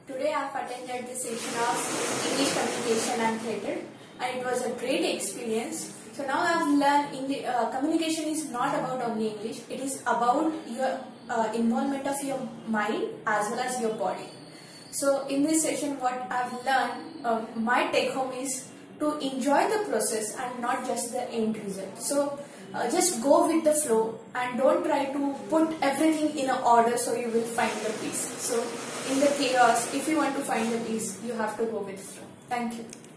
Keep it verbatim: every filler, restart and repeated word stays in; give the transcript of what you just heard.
Today I have attended the session of English Communication and Theatre, and it was a great experience. So now I have learned English, uh, communication is not about only English, it is about your uh, involvement of your mind as well as your body. So in this session what I have learned, uh, my take home is to enjoy the process and not just the end result. So uh, just go with the flow and don't try to put everything in an order so you will find the peace. So in the chaos, if you want to find the peace, you have to go with the flow. Thank you.